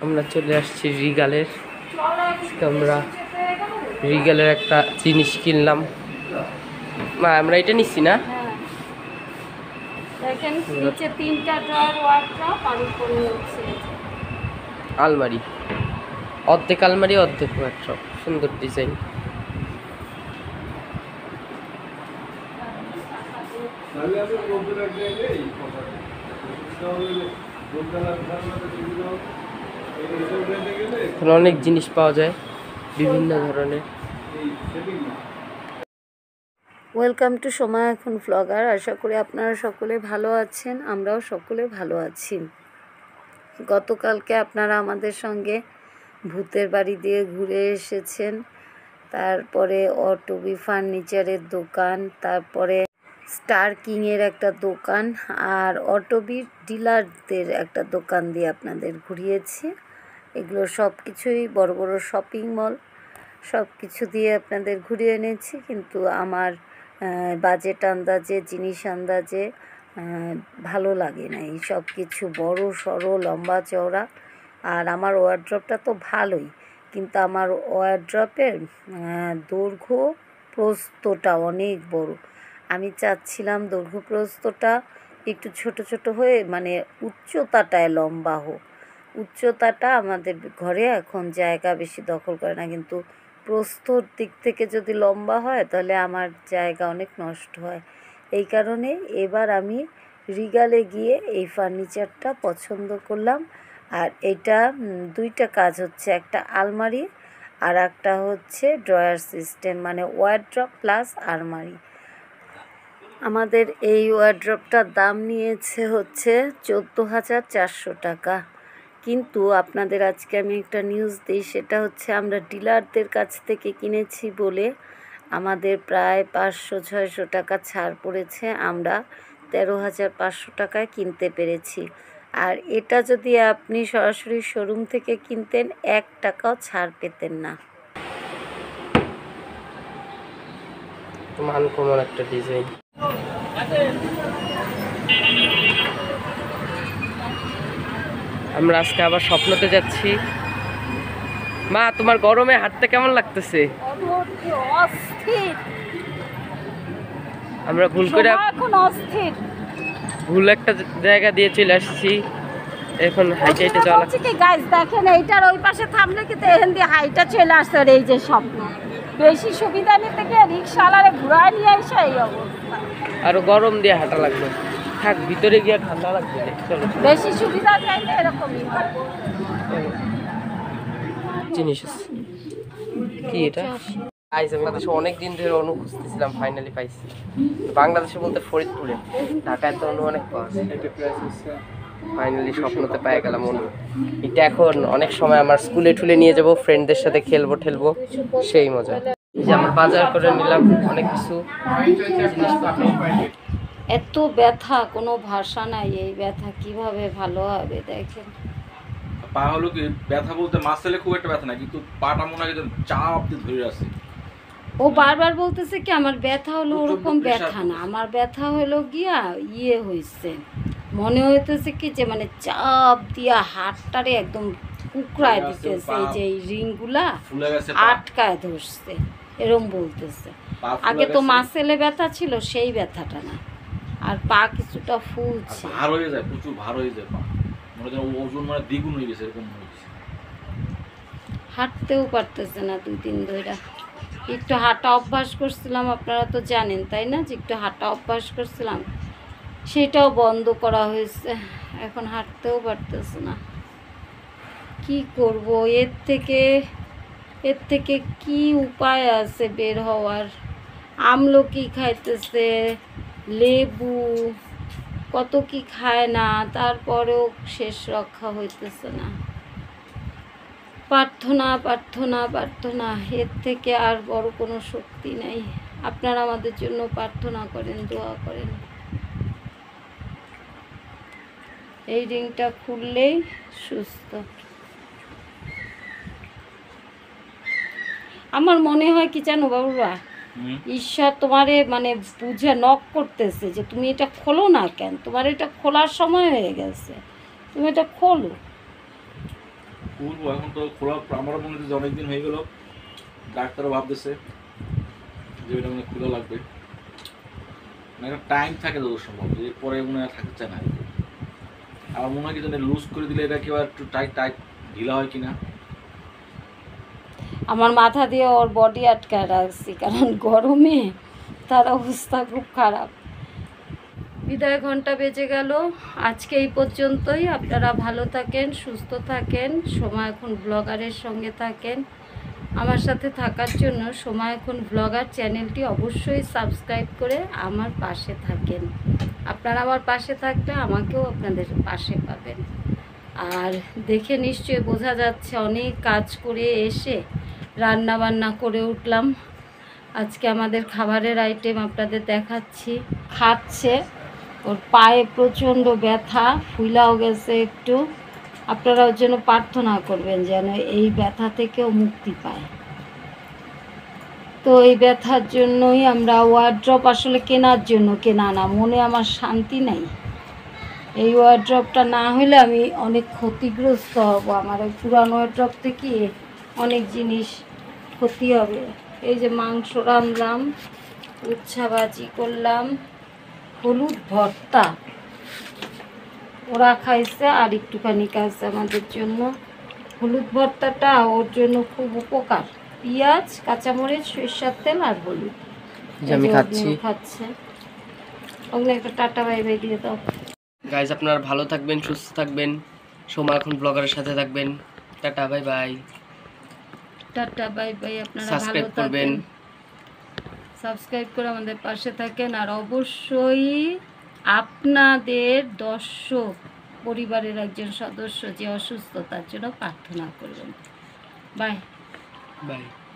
আমরা চলে আসছি রিগালের। আমরা রিগালের একটা জিনিস কিনলাম। মা আমরা এটা নিচ্ছি না, দেখেন নিচে 3টা ড্রয়ার ওয়ার্ড্রপ আর উপরে হচ্ছে আলমারি, অর্ধেক আলমারি অর্ধেক ওয়ার্ড্রপ, সুন্দর ডিজাইন। এখানে অনেক জিনিস পাওয়া যায় বিভিন্ন ধরনের। Welcome to Somaakhonvlogger। আশা করি আপনারা সকলে ভালো আছেন, আমরাও সকলে ভালো আছি। গতকালকে আপনারা আমাদের সঙ্গে ভূতের বাড়ি দিয়ে ঘুরে এসেছেন, তারপরে অটোবি ফার্নিচারের দোকান, তারপরে স্টার কিংয়ের একটা দোকান আর অটোবি ডিলারদের একটা দোকান দিয়ে আপনাদের ঘুরিয়েছি। এগুলো সব কিছুই বড় বড় শপিং মল, সব কিছু দিয়ে আপনাদের ঘুরিয়ে এনেছি। কিন্তু আমার বাজেট আন্দাজে, জিনিস আন্দাজে ভালো লাগে না এই সব কিছু বড় সড়ো লম্বা চওড়া। আর আমার ওয়ার্ড্রপটা তো ভালোই, কিন্তু আমার ওয়ার্ড্রপের দৈর্ঘ্য প্রস্থটা অনেক বড়। আমি চাচ্ছিলাম দৈর্ঘ্য প্রস্থটা একটু ছোট ছোট হয়ে মানে উচ্চতাটায় লম্বা হোক। উচ্চতাটা আমাদের ঘরে এখন জায়গা বেশি দখল করে না, কিন্তু প্রস্থর দিক থেকে যদি লম্বা হয় তাহলে আমার জায়গা অনেক নষ্ট হয়। এই কারণে এবার আমি রিগালে গিয়ে এই ফার্নিচারটা পছন্দ করলাম। আর এটা 2টা কাজ হচ্ছে, একটা আলমারি আর একটা হচ্ছে ড্রয়ার সিস্টেম, মানে ওয়ার্ড্রপ প্লাস আলমারি। আমাদের এই ওয়ার্ড্রপটার দাম নিয়েছে হচ্ছে 14,400 টাকা। কিন্তু আপনাদের আজকে আমি একটা নিউজ দিই, সেটা হচ্ছে আমরা ডিলারদের কাছ থেকে কিনেছি বলে আমাদের প্রায় 500-600 টাকা ছাড় পড়েছে। আমরা 13,500 টাকায় কিনতে পেরেছি। আর এটা যদি আপনি সরাসরি শোরুম থেকে কিনতেন 1 টাকাও ছাড় পেতেন না। আনকমন একটা ডিজাইন। আমরা আজকে আবার স্বপ্নতে যাচ্ছি। মা তোমার গরমে হাঁটতে কেমন লাগতেছে? আমরা ভুল একটা জায়গা দিয়ে চলে আসছি, এখন হাইটে হাইটে যাওয়া লাগছে। কি গাইস দেখেন, এইটার ওই পাশে থামলে কিন্তু এখান দিয়ে হাইটা চলে আসছে। আর এই যে স্বপ্ন বেশি সুবিধা নিতে গিয়ে রিক্সাওয়ালারে ঘুরায় নিয়ে আসে এই অবস্থা। আরো গরম দিয়ে হাঁটা লাগবে, থাক ভিতরে গিয়ে ঠান্ডা লাগবে। চলো, বেশি সুবিধা চাইলে এরকমই হয়। জিনিস কি এটা? আমি বাংলাদেশে অনেকদিন ধরে অনু খুঁজতেছিলাম, ফাইনালি পাইছি। বাংলাদেশে বলতে ফরিদপুরে, ঢাকায় তো অনু অনেক পাওয়া যায়। ফাইনালি স্বপ্নতে পেয়ে গেলাম অনু। এটা এখন অনেক সময় আমার স্কুলে ঠুলে নিয়ে যাব, ফ্রেন্ডদের সাথে খেলবো ঠেলবো, সেই মজা। যে আমরা বাজার করে নিলাম অনেক কিছু জিনিসপত্র। এত ব্যথা, কোনো ভাষা নাই। এই ব্যথা কিভাবে ভালো হবে দেখেন। পা হলো কি ব্যথা বলতে মাসেলে খুব একটা ব্যথা না, কিন্তু পাটা মনে হয় চাপ দিয়ে ধরে আছে। ও বারবার বলতেছে কি আমার ব্যথা হলো, ওরকম ব্যথা না, আমার ব্যথা হলো গিয়া হয়েছে, মনে হইতেছে কি যে মানে চাপ দিয়া হাতটারে একদম কুকড়ায় দিতেছে, এই যে এই রিংগুলা আটকায় ধরছে এরম বলতেছে। আগে তো মাসেলে ব্যথা ছিল, সেই ব্যথাটা না। আর পা কিছুটা ফুলছে, ভার হয়ে যায়, প্রচুর ভার হয়ে যায় পা, মনে হয় ওজন মানে দ্বিগুণ হয়ে গেছে, এরকম হয়েছে। হাঁটতেও পারতেছে না 2 দিন ধরে। একটু হাঁটা অভ্যাস করছিলাম, আপনারা তো জানেন তাই না, যে একটু হাঁটা অভ্যাস করছিলাম, সেটাও বন্ধ করা হয়েছে। এখন হাঁটতেও পারতেছে না। কি করব? এর থেকে কি উপায় আছে বের হওয়ার? আমলকি খাইতেছে, লেবু, কত কি খায় না, তারপরেও শেষ রক্ষা হইতেছে না। প্রার্থনা প্রার্থনা প্রার্থনা, এর থেকে আর বড় কোনো শক্তি নাই। আপনারা আমাদের জন্য প্রার্থনা করেন, দোয়া করেন। এই রিংটা খুললেই সুস্থ। আমার মনে হয় কি জানো বাবুরা, ঈশ্বর তোমারে মানে বুঝে নক করতেছে যে তুমি এটা খোলো না কেন, তোমার এটা খোলার সময় হয়ে গেছে, তুমি এটা খোলো। খুলবো এখন তো খোলা, আমারও মনে হচ্ছে অনেকদিন হয়ে গেল, ডাক্তারও ভাবতেছে যে ওইটা মানে খোলা লাগবে, মানে একটা টাইম থাকে যত সম্ভব, এরপরে মনে হয় থাকতে চায় না। আমার মনে হয় কি জানি লুজ করে দিলে এটা কেউ একটু টাইট টাইট ঢিলা হয় কিনা। আমার মাথা দিয়ে ওর বডি আটকায় রাখছি, কারণ গরমে তার অবস্থা খুব খারাপ। বিদায় ঘন্টা বেজে গেল, আজকে এই পর্যন্তই। আপনারা ভালো থাকেন, সুস্থ থাকেন, সময় এখন ব্লগারের সঙ্গে থাকেন। আমার সাথে থাকার জন্য সময় এখন ব্লগার চ্যানেলটি অবশ্যই সাবস্ক্রাইব করে আমার পাশে থাকেন। আপনারা আমার পাশে থাকলে আমাকেও আপনাদের পাশে পাবেন। আর দেখে নিশ্চয়ই বোঝা যাচ্ছে অনেক কাজ করে এসে রান্না বান্না করে উঠলাম। আজকে আমাদের খাবারের আইটেম আপনাদের দেখাচ্ছি। খাচ্ছে, ওর পায়ে প্রচণ্ড ব্যথা, ফুলাও গেছে একটু। আপনারা ওর জন্য প্রার্থনা করবেন যেন এই ব্যথা থেকেও মুক্তি পায়। তো এই ব্যথার জন্যই আমরা ওয়ার্ড্রপ আসলে কেনার জন্য কেনা না, মনে আমার শান্তি নাই। এই ওয়ার্ড্রপটা না হলে আমি অনেক ক্ষতিগ্রস্ত হব, আমার ওই পুরানো ওয়ার্ড্রপ থেকে অনেক জিনিস ক্ষতি হবে। এই যে মাংস রাঁধলাম, উচ্ছা ভাজি করলাম, হলুদ ভর্তা ওরা খাইছে আর একটুখানি খাইছে আমাদের জন্য। হলুদ ভর্তাটা ওর জন্য খুব উপকার। পেঁয়াজ, কাঁচামরিচ, সরিষার তেল আর হলুদ। আমি খাচ্ছি। খাচ্ছে ওগুলো একটা টাটা বাই বাই দিয়ে দাও। গাইজ আপনারা ভালো থাকবেন, সুস্থ থাকবেন, সোমাখন ব্লগারের সাথে থাকবেন। Tata bye bye. Tata bye bye. আপনারা ভালো সাবস্ক্রাইব করবেন, সাবস্ক্রাইব করে আমাদের পাশে থাকেন। আর অবশ্যই আপনাদের দর্শক পরিবারের একজন সদস্য যে অসুস্থ, তার জন্য প্রার্থনা করবেন। Bye by.